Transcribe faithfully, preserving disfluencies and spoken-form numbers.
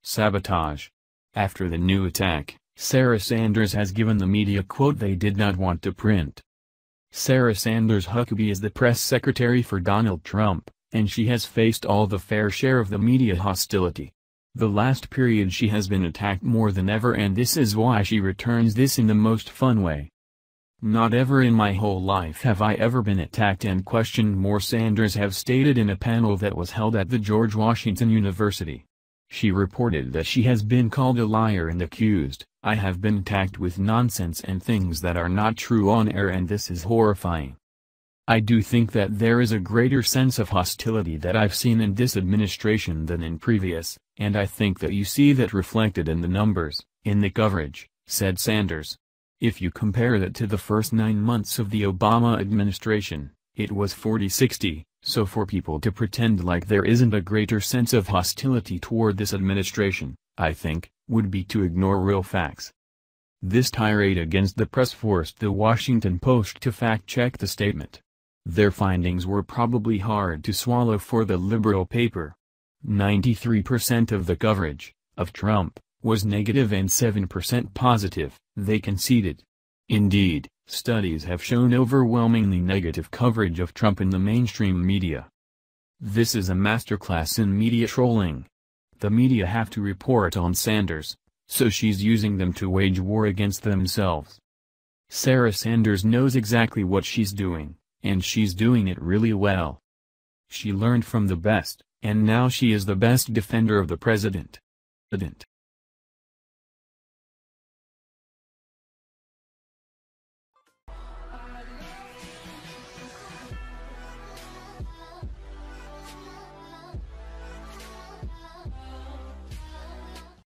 Sabotage. After the new attack, Sarah Sanders has given the media quote they did not want to print. Sarah Sanders Huckabee is the press secretary for Donald Trump, and she has faced all the fair share of the media hostility. The last period she has been attacked more than ever, and this is why she returns this in the most fun way. "Not ever in my whole life have I ever been attacked and questioned more," Sanders have stated in a panel that was held at the George Washington University. She reported that she has been called a liar and accused, "I have been attacked with nonsense and things that are not true on air, and this is horrifying. I do think that there is a greater sense of hostility that I've seen in this administration than in previous, and I think that you see that reflected in the numbers, in the coverage," said Sanders. If you compare that to the first nine months of the Obama administration, it was forty sixty, so for people to pretend like there isn't a greater sense of hostility toward this administration, I think, would be to ignore real facts. This tirade against the press forced the Washington Post to fact-check the statement. Their findings were probably hard to swallow for the liberal paper. ninety-three percent of the coverage, of Trump, was negative and seven percent positive, they conceded. Indeed, studies have shown overwhelmingly negative coverage of Trump in the mainstream media. This is a masterclass in media trolling. The media have to report on Sanders, so she's using them to wage war against themselves. Sarah Sanders knows exactly what she's doing, and she's doing it really well. She learned from the best, and now she is the best defender of the president.